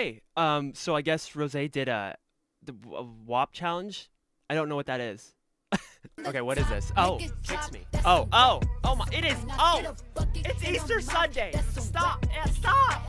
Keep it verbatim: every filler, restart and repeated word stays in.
Hey, um, so I guess Rosé did a the w- a W A P challenge. I don't know what that is. Okay, what is this? Oh, fix me. Oh, oh, oh my! It is. Oh, it's Easter Sunday. Stop! Yeah, stop!